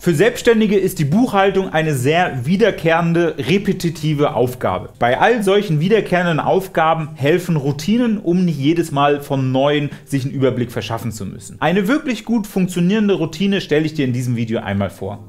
Für Selbstständige ist die Buchhaltung eine sehr wiederkehrende, repetitive Aufgabe. Bei all solchen wiederkehrenden Aufgaben helfen Routinen, um nicht jedes Mal von Neuem sich einen Überblick verschaffen zu müssen. Eine wirklich gut funktionierende Routine stelle ich dir in diesem Video einmal vor.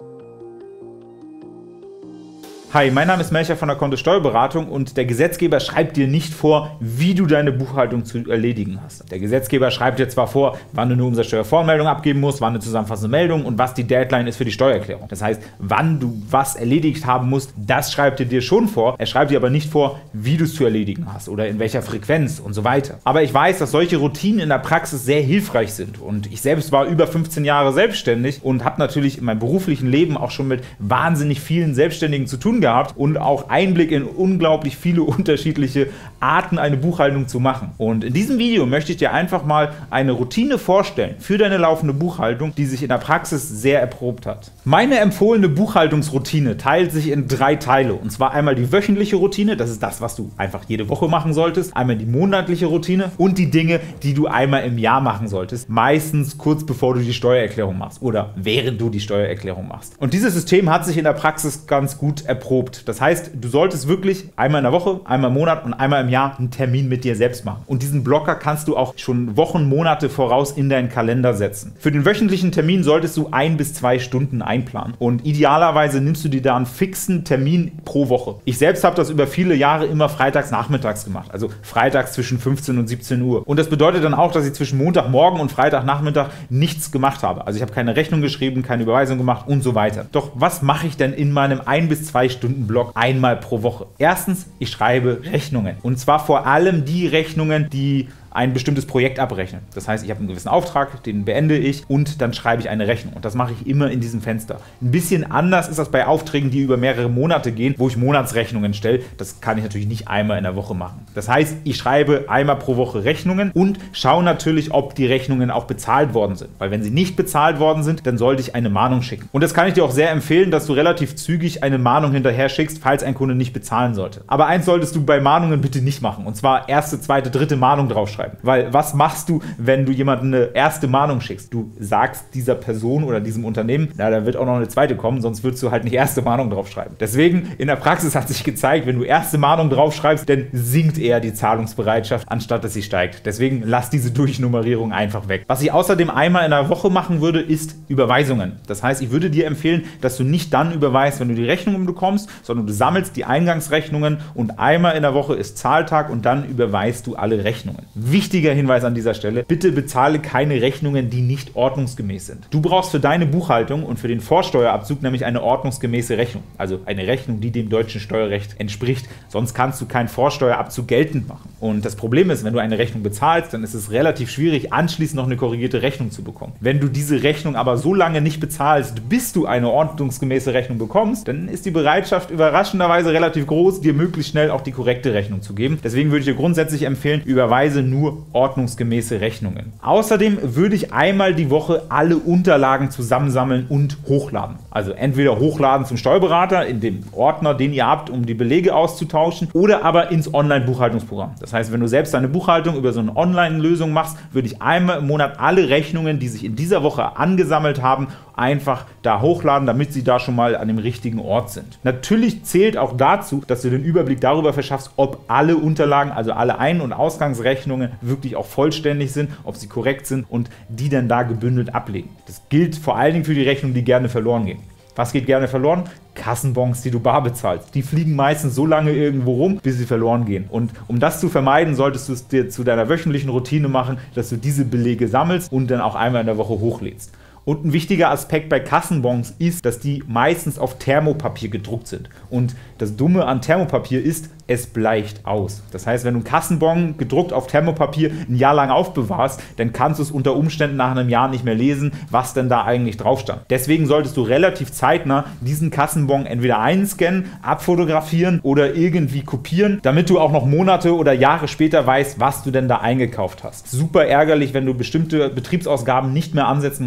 Hi, mein Name ist Melcher von der Kontist Steuerberatung und der Gesetzgeber schreibt dir nicht vor, wie du deine Buchhaltung zu erledigen hast. Der Gesetzgeber schreibt dir zwar vor, wann du eine Umsatzsteuervoranmeldung abgeben musst, wann eine zusammenfassende Meldung und was die Deadline ist für die Steuererklärung. Das heißt, wann du was erledigt haben musst, das schreibt er dir schon vor. Er schreibt dir aber nicht vor, wie du es zu erledigen hast oder in welcher Frequenz und so weiter. Aber ich weiß, dass solche Routinen in der Praxis sehr hilfreich sind und ich selbst war über 15 Jahre selbstständig und habe natürlich in meinem beruflichen Leben auch schon mit wahnsinnig vielen Selbstständigen zu tun gehabt und auch Einblick in unglaublich viele unterschiedliche Arten, eine Buchhaltung zu machen. Und in diesem Video möchte ich dir einfach mal eine Routine vorstellen für deine laufende Buchhaltung, die sich in der Praxis sehr erprobt hat. Meine empfohlene Buchhaltungsroutine teilt sich in 3 Teile. Und zwar einmal die wöchentliche Routine, das ist das, was du einfach jede Woche machen solltest. Einmal die monatliche Routine und die Dinge, die du einmal im Jahr machen solltest. Meistens kurz bevor du die Steuererklärung machst oder während du die Steuererklärung machst. Und dieses System hat sich in der Praxis ganz gut erprobt. Das heißt, du solltest wirklich einmal in der Woche, einmal im Monat und einmal im Jahr einen Termin mit dir selbst machen. Und diesen Blocker kannst du auch schon Wochen, Monate voraus in deinen Kalender setzen. Für den wöchentlichen Termin solltest du 1 bis 2 Stunden einplanen. Und idealerweise nimmst du dir da einen fixen Termin pro Woche. Ich selbst habe das über viele Jahre immer freitags nachmittags gemacht. Also freitags zwischen 15 und 17 Uhr. Und das bedeutet dann auch, dass ich zwischen Montagmorgen und Freitagnachmittag nichts gemacht habe. Also ich habe keine Rechnung geschrieben, keine Überweisung gemacht und so weiter. Doch was mache ich denn in meinem 1 bis 2 Stunden Block einmal pro Woche? Erstens, ich schreibe Rechnungen. Und zwar vor allem die Rechnungen, die ein bestimmtes Projekt abrechnen. Das heißt, ich habe einen gewissen Auftrag, den beende ich und dann schreibe ich eine Rechnung. Und das mache ich immer in diesem Fenster. Ein bisschen anders ist das bei Aufträgen, die über mehrere Monate gehen, wo ich Monatsrechnungen stelle. Das kann ich natürlich nicht einmal in der Woche machen. Das heißt, ich schreibe einmal pro Woche Rechnungen und schaue natürlich, ob die Rechnungen auch bezahlt worden sind. Weil wenn sie nicht bezahlt worden sind, dann sollte ich eine Mahnung schicken. Und das kann ich dir auch sehr empfehlen, dass du relativ zügig eine Mahnung hinterher schickst, falls ein Kunde nicht bezahlen sollte. Aber eins solltest du bei Mahnungen bitte nicht machen. Und zwar erste, zweite, dritte Mahnung draufschreiben. Weil was machst du, wenn du jemandem eine erste Mahnung schickst? Du sagst dieser Person oder diesem Unternehmen, na, da wird auch noch eine zweite kommen, sonst würdest du halt nicht erste Mahnung draufschreiben. Deswegen, in der Praxis hat sich gezeigt, wenn du erste Mahnung draufschreibst, dann sinkt eher die Zahlungsbereitschaft, anstatt dass sie steigt. Deswegen lass diese Durchnummerierung einfach weg. Was ich außerdem einmal in der Woche machen würde, ist Überweisungen. Das heißt, ich würde dir empfehlen, dass du nicht dann überweist, wenn du die Rechnungen bekommst, sondern du sammelst die Eingangsrechnungen und einmal in der Woche ist Zahltag und dann überweist du alle Rechnungen. Wichtiger Hinweis an dieser Stelle, bitte bezahle keine Rechnungen, die nicht ordnungsgemäß sind. Du brauchst für deine Buchhaltung und für den Vorsteuerabzug nämlich eine ordnungsgemäße Rechnung, also eine Rechnung, die dem deutschen Steuerrecht entspricht, sonst kannst du keinen Vorsteuerabzug geltend machen. Und das Problem ist, wenn du eine Rechnung bezahlst, dann ist es relativ schwierig, anschließend noch eine korrigierte Rechnung zu bekommen. Wenn du diese Rechnung aber so lange nicht bezahlst, bis du eine ordnungsgemäße Rechnung bekommst, dann ist die Bereitschaft überraschenderweise relativ groß, dir möglichst schnell auch die korrekte Rechnung zu geben. Deswegen würde ich dir grundsätzlich empfehlen, überweise nur ordnungsgemäße Rechnungen. Außerdem würde ich einmal die Woche alle Unterlagen zusammensammeln und hochladen. Also entweder hochladen zum Steuerberater in dem Ordner, den ihr habt, um die Belege auszutauschen, oder aber ins Online-Buchhaltungsprogramm. Das heißt, wenn du selbst deine Buchhaltung über so eine Online-Lösung machst, würde ich einmal im Monat alle Rechnungen, die sich in dieser Woche angesammelt haben, einfach da hochladen, damit sie da schon mal an dem richtigen Ort sind. Natürlich zählt auch dazu, dass du den Überblick darüber verschaffst, ob alle Unterlagen, also alle Ein- und Ausgangsrechnungen wirklich auch vollständig sind, ob sie korrekt sind und die dann da gebündelt ablegen. Das gilt vor allen Dingen für die Rechnungen, die gerne verloren gehen. Was geht gerne verloren? Kassenbons, die du bar bezahlst. Die fliegen meistens so lange irgendwo rum, bis sie verloren gehen. Und um das zu vermeiden, solltest du es dir zu deiner wöchentlichen Routine machen, dass du diese Belege sammelst und dann auch einmal in der Woche hochlädst. Und ein wichtiger Aspekt bei Kassenbons ist, dass die meistens auf Thermopapier gedruckt sind. Und das Dumme an Thermopapier ist, es bleicht aus. Das heißt, wenn du einen Kassenbon gedruckt auf Thermopapier ein Jahr lang aufbewahrst, dann kannst du es unter Umständen nach einem Jahr nicht mehr lesen, was denn da eigentlich drauf stand. Deswegen solltest du relativ zeitnah diesen Kassenbon entweder einscannen, abfotografieren oder irgendwie kopieren, damit du auch noch Monate oder Jahre später weißt, was du denn da eingekauft hast. Super ärgerlich, wenn du bestimmte Betriebsausgaben nicht mehr ansetzen kannst, weil du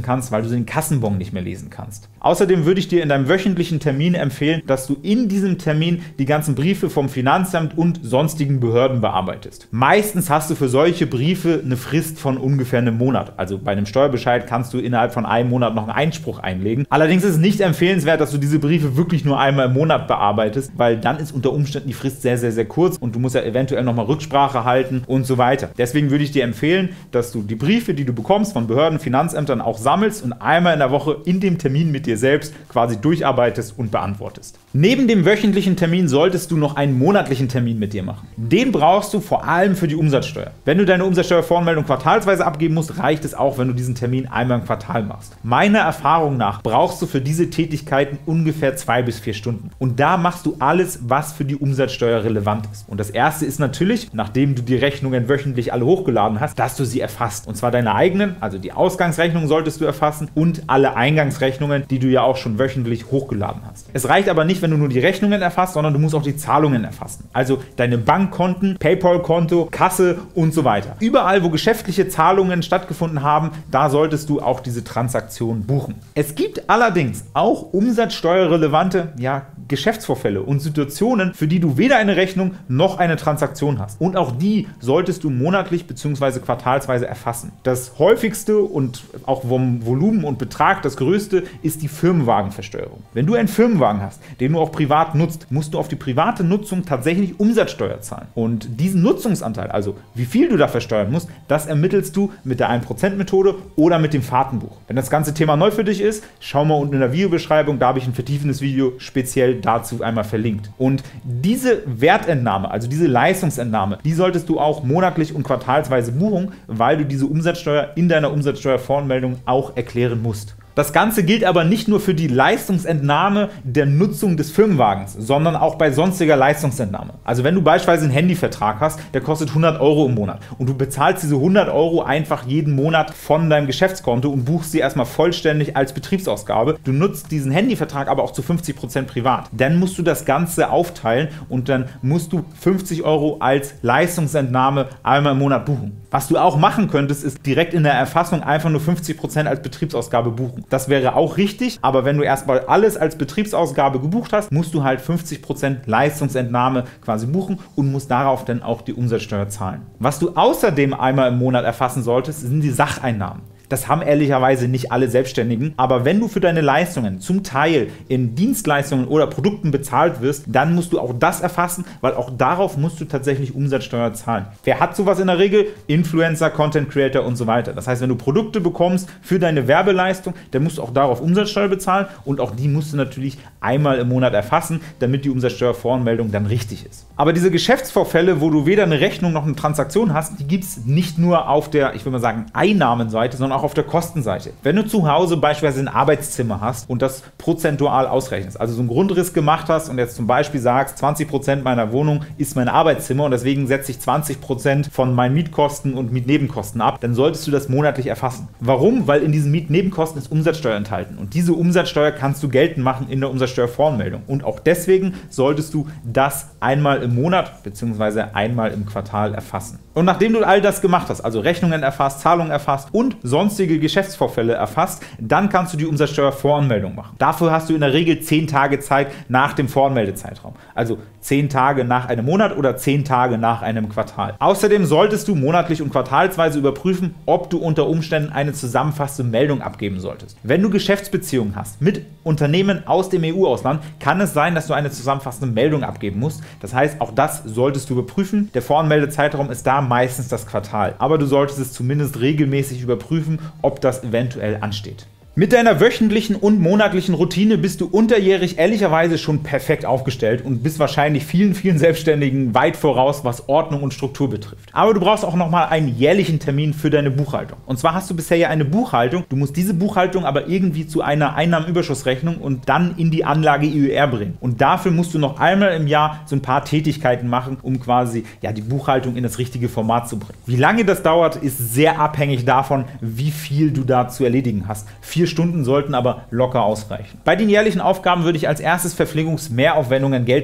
du den Kassenbon nicht mehr lesen kannst. Außerdem würde ich dir in deinem wöchentlichen Termin empfehlen, dass du in diesem Termin die ganzen Briefe vom Finanzamt und sonstigen Behörden bearbeitest. Meistens hast du für solche Briefe eine Frist von ungefähr einem Monat. Also bei einem Steuerbescheid kannst du innerhalb von einem Monat noch einen Einspruch einlegen. Allerdings ist es nicht empfehlenswert, dass du diese Briefe wirklich nur einmal im Monat bearbeitest, weil dann ist unter Umständen die Frist sehr, sehr, sehr kurz und du musst ja eventuell nochmal Rücksprache halten und so weiter. Deswegen würde ich dir empfehlen, dass du die Briefe, die du bekommst von Behörden, Finanzämtern auch sammelst und einmal in der Woche in dem Termin mit dir selbst quasi durcharbeitest und beantwortest. Neben dem wöchentlichen Termin solltest du noch einen monatlichen Termin mit dir machen. Den brauchst du vor allem für die Umsatzsteuer. Wenn du deine Umsatzsteuervoranmeldung quartalsweise abgeben musst, reicht es auch, wenn du diesen Termin einmal im Quartal machst. Meiner Erfahrung nach brauchst du für diese Tätigkeiten ungefähr 2 bis 4 Stunden. Und da machst du alles, was für die Umsatzsteuer relevant ist. Und das erste ist natürlich, nachdem du die Rechnungen wöchentlich alle hochgeladen hast, dass du sie erfasst. Und zwar deine eigenen, also die Ausgangsrechnung solltest du erfassen und alle Eingangsrechnungen, die du ja auch schon wöchentlich hochgeladen hast. Es reicht aber nicht, wenn du nur die Rechnungen erfasst, sondern du musst auch die Zahlungen erfassen. Also deine Bankkonten, PayPal-Konto, Kasse und so weiter. Überall, wo geschäftliche Zahlungen stattgefunden haben, da solltest du auch diese Transaktion buchen. Es gibt allerdings auch umsatzsteuerrelevante, Geschäftsvorfälle und Situationen, für die du weder eine Rechnung noch eine Transaktion hast. Und auch die solltest du monatlich bzw. quartalsweise erfassen. Das häufigste und auch vom Volumen und Betrag das größte ist die Firmenwagenversteuerung. Wenn du einen Firmenwagen hast, den du auch privat nutzt, musst du auf die private Nutzung tatsächlich Umsatzsteuer zahlen. Und diesen Nutzungsanteil, also wie viel du da versteuern musst, das ermittelst du mit der 1%-Methode oder mit dem Fahrtenbuch. Wenn das ganze Thema neu für dich ist, schau mal unten in der Videobeschreibung, da habe ich ein vertiefendes Video speziell dazu einmal verlinkt. Und diese Wertentnahme, also diese Leistungsentnahme, die solltest du auch monatlich und quartalsweise buchen, weil du diese Umsatzsteuer in deiner Umsatzsteuervoranmeldung auch erklären musst. Das Ganze gilt aber nicht nur für die Leistungsentnahme der Nutzung des Firmenwagens, sondern auch bei sonstiger Leistungsentnahme. Also wenn du beispielsweise einen Handyvertrag hast, der kostet 100 € im Monat und du bezahlst diese 100 € einfach jeden Monat von deinem Geschäftskonto und buchst sie erstmal vollständig als Betriebsausgabe. Du nutzt diesen Handyvertrag aber auch zu 50% privat. Dann musst du das Ganze aufteilen und dann musst du 50 € als Leistungsentnahme einmal im Monat buchen. Was du auch machen könntest, ist direkt in der Erfassung einfach nur 50% als Betriebsausgabe buchen. Das wäre auch richtig, aber wenn du erstmal alles als Betriebsausgabe gebucht hast, musst du halt 50% Leistungsentnahme quasi buchen und musst darauf dann auch die Umsatzsteuer zahlen. Was du außerdem einmal im Monat erfassen solltest, sind die Sacheinnahmen. Das haben ehrlicherweise nicht alle Selbstständigen, aber wenn du für deine Leistungen zum Teil in Dienstleistungen oder Produkten bezahlt wirst, dann musst du auch das erfassen, weil auch darauf musst du tatsächlich Umsatzsteuer zahlen. Wer hat sowas in der Regel? Influencer, Content Creator und so weiter. Das heißt, wenn du Produkte bekommst für deine Werbeleistung, dann musst du auch darauf Umsatzsteuer bezahlen und auch die musst du natürlich einmal im Monat erfassen, damit die Umsatzsteuervoranmeldung dann richtig ist. Aber diese Geschäftsvorfälle, wo du weder eine Rechnung noch eine Transaktion hast, die gibt es nicht nur auf der, ich würde mal sagen, Einnahmenseite, sondern auch auf der Kostenseite. Wenn du zu Hause beispielsweise ein Arbeitszimmer hast und das prozentual ausrechnest, also so einen Grundriss gemacht hast und jetzt zum Beispiel sagst, 20% meiner Wohnung ist mein Arbeitszimmer und deswegen setze ich 20% von meinen Mietkosten und Mietnebenkosten ab, dann solltest du das monatlich erfassen. Warum? Weil in diesen Mietnebenkosten ist Umsatzsteuer enthalten und diese Umsatzsteuer kannst du geltend machen in der Umsatzsteuervoranmeldung und auch deswegen solltest du das einmal im Monat bzw. einmal im Quartal erfassen. Und nachdem du all das gemacht hast, also Rechnungen erfasst, Zahlungen erfasst und sonstige Geschäftsvorfälle erfasst, dann kannst du die Umsatzsteuervoranmeldung machen. Dafür hast du in der Regel 10 Tage Zeit nach dem Voranmeldezeitraum. Also 10 Tage nach einem Monat oder 10 Tage nach einem Quartal. Außerdem solltest du monatlich und quartalsweise überprüfen, ob du unter Umständen eine zusammenfassende Meldung abgeben solltest. Wenn du Geschäftsbeziehungen hast mit Unternehmen aus dem EU-Ausland, kann es sein, dass du eine zusammenfassende Meldung abgeben musst. Das heißt, auch das solltest du überprüfen. Der Voranmeldezeitraum ist da meistens das Quartal. Aber du solltest es zumindest regelmäßig überprüfen, ob das eventuell ansteht. Mit deiner wöchentlichen und monatlichen Routine bist du unterjährig ehrlicherweise schon perfekt aufgestellt und bist wahrscheinlich vielen Selbstständigen weit voraus, was Ordnung und Struktur betrifft. Aber du brauchst auch nochmal einen jährlichen Termin für deine Buchhaltung. Und zwar hast du bisher ja eine Buchhaltung, du musst diese Buchhaltung aber irgendwie zu einer Einnahmenüberschussrechnung und dann in die Anlage IÜR bringen. Und dafür musst du noch einmal im Jahr so ein paar Tätigkeiten machen, um quasi die Buchhaltung in das richtige Format zu bringen. Wie lange das dauert, ist sehr abhängig davon, wie viel du da zu erledigen hast. 4 Stunden sollten aber locker ausreichen. Bei den jährlichen Aufgaben würde ich als erstes Verpflegungsmehraufwendungen geltend machen.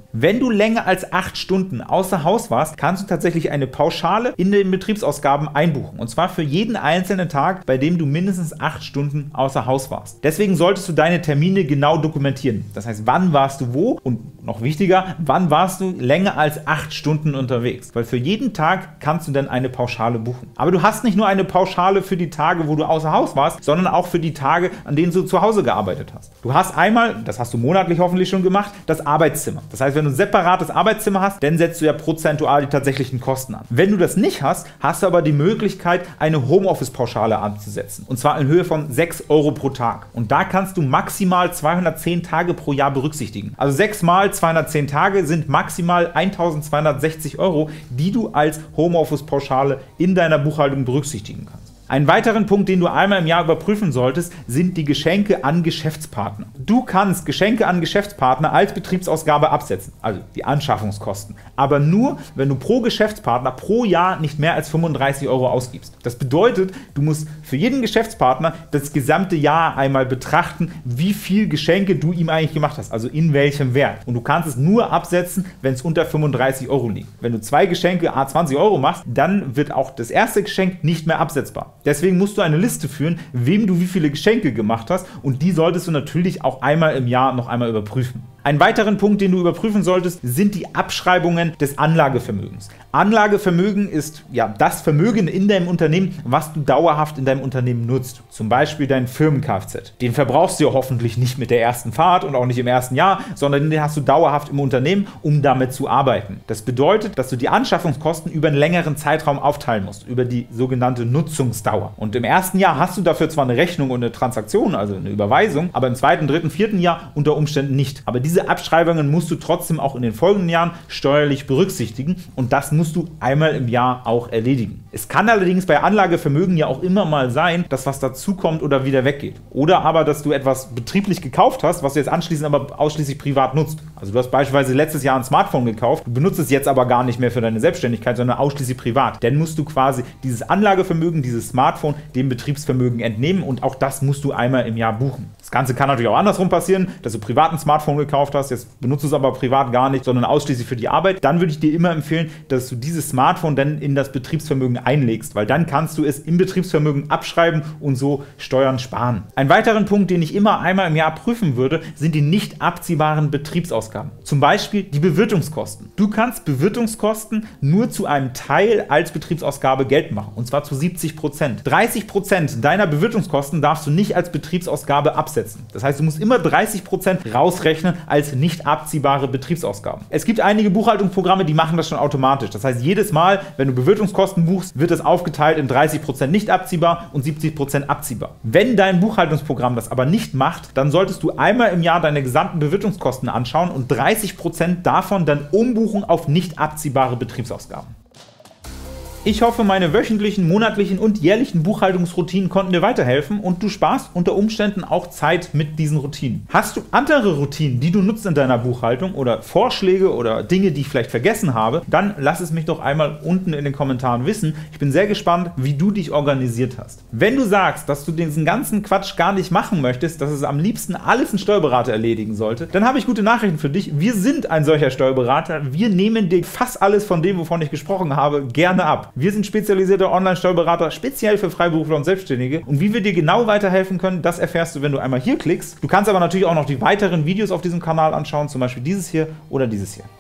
Wenn du länger als 8 Stunden außer Haus warst, kannst du tatsächlich eine Pauschale in den Betriebsausgaben einbuchen. Und zwar für jeden einzelnen Tag, bei dem du mindestens 8 Stunden außer Haus warst. Deswegen solltest du deine Termine genau dokumentieren. Das heißt, wann warst du wo und noch wichtiger, wann warst du länger als 8 Stunden unterwegs. Weil für jeden Tag kannst du dann eine Pauschale buchen. Aber du hast nicht nur eine Pauschale für die Tage, wo du außer Haus warst, sondern auch für die Tage, an denen du zu Hause gearbeitet hast. Du hast einmal, das hast du monatlich hoffentlich schon gemacht, das Arbeitszimmer. Das heißt, wenn du ein separates Arbeitszimmer hast, dann setzt du ja prozentual die tatsächlichen Kosten an. Wenn du das nicht hast, hast du aber die Möglichkeit, eine Homeoffice-Pauschale anzusetzen. Und zwar in Höhe von 6 € pro Tag. Und da kannst du maximal 210 Tage pro Jahr berücksichtigen. Also 6 mal 210 Tage sind maximal 1.260 €, die du als Homeoffice-Pauschale in deiner Buchhaltung berücksichtigen kannst. Einen weiteren Punkt, den du einmal im Jahr überprüfen solltest, sind die Geschenke an Geschäftspartner. Du kannst Geschenke an Geschäftspartner als Betriebsausgabe absetzen, also die Anschaffungskosten, aber nur, wenn du pro Geschäftspartner pro Jahr nicht mehr als 35 € ausgibst. Das bedeutet, du musst für jeden Geschäftspartner das gesamte Jahr einmal betrachten, wie viel Geschenke du ihm eigentlich gemacht hast, also in welchem Wert. Und du kannst es nur absetzen, wenn es unter 35 € liegt. Wenn du 2 Geschenke à 20 € machst, dann wird auch das erste Geschenk nicht mehr absetzbar. Deswegen musst du eine Liste führen, wem du wie viele Geschenke gemacht hast, und die solltest du natürlich auch einmal im Jahr noch einmal überprüfen. Einen weiteren Punkt, den du überprüfen solltest, sind die Abschreibungen des Anlagevermögens. Anlagevermögen ist ja das Vermögen in deinem Unternehmen, was du dauerhaft in deinem Unternehmen nutzt. Zum Beispiel dein Firmen-Kfz. Den verbrauchst du ja hoffentlich nicht mit der ersten Fahrt und auch nicht im ersten Jahr, sondern den hast du dauerhaft im Unternehmen, um damit zu arbeiten. Das bedeutet, dass du die Anschaffungskosten über einen längeren Zeitraum aufteilen musst, über die sogenannte Nutzungsdauer. Und im ersten Jahr hast du dafür zwar eine Rechnung und eine Transaktion, also eine Überweisung, aber im zweiten, dritten, vierten Jahr unter Umständen nicht. Aber diese Abschreibungen musst du trotzdem auch in den folgenden Jahren steuerlich berücksichtigen, und das musst du einmal im Jahr auch erledigen. Es kann allerdings bei Anlagevermögen ja auch immer mal sein, dass was dazukommt oder wieder weggeht. Oder aber, dass du etwas betrieblich gekauft hast, was du jetzt anschließend aber ausschließlich privat nutzt. Also du hast beispielsweise letztes Jahr ein Smartphone gekauft, du benutzt es jetzt aber gar nicht mehr für deine Selbstständigkeit, sondern ausschließlich privat. Dann musst du quasi dieses Anlagevermögen, dieses Smartphone, dem Betriebsvermögen entnehmen, und auch das musst du einmal im Jahr buchen. Das Ganze kann natürlich auch andersrum passieren, dass du privat ein Smartphone gekauft hast, jetzt benutzt du es aber privat gar nicht, sondern ausschließlich für die Arbeit. Dann würde ich dir immer empfehlen, dass du dieses Smartphone dann in das Betriebsvermögen einlegst, weil dann kannst du es im Betriebsvermögen abschreiben und so Steuern sparen. Ein weiterer Punkt, den ich immer einmal im Jahr prüfen würde, sind die nicht abziehbaren Betriebsausgaben. Zum Beispiel die Bewirtungskosten. Du kannst Bewirtungskosten nur zu einem Teil als Betriebsausgabe geltend machen, und zwar zu 70%. 30% deiner Bewirtungskosten darfst du nicht als Betriebsausgabe absetzen. Das heißt, du musst immer 30% rausrechnen als nicht abziehbare Betriebsausgaben. Es gibt einige Buchhaltungsprogramme, die machen das schon automatisch. Das heißt, jedes Mal, wenn du Bewirtungskosten buchst, wird das aufgeteilt in 30% nicht abziehbar und 70% abziehbar. Wenn dein Buchhaltungsprogramm das aber nicht macht, dann solltest du einmal im Jahr deine gesamten Bewirtungskosten anschauen und 30% davon dann umbuchen auf nicht abziehbare Betriebsausgaben. Ich hoffe, meine wöchentlichen, monatlichen und jährlichen Buchhaltungsroutinen konnten dir weiterhelfen und du sparst unter Umständen auch Zeit mit diesen Routinen. Hast du andere Routinen, die du nutzt in deiner Buchhaltung, oder Vorschläge oder Dinge, die ich vielleicht vergessen habe, dann lass es mich doch einmal unten in den Kommentaren wissen. Ich bin sehr gespannt, wie du dich organisiert hast. Wenn du sagst, dass du diesen ganzen Quatsch gar nicht machen möchtest, dass es am liebsten alles ein Steuerberater erledigen sollte, dann habe ich gute Nachrichten für dich. Wir sind ein solcher Steuerberater. Wir nehmen dir fast alles von dem, wovon ich gesprochen habe, gerne ab. Wir sind spezialisierte Online-Steuerberater, speziell für Freiberufler und Selbstständige, und wie wir dir genau weiterhelfen können, das erfährst du, wenn du einmal hier klickst. Du kannst aber natürlich auch noch die weiteren Videos auf diesem Kanal anschauen, zum Beispiel dieses hier oder dieses hier.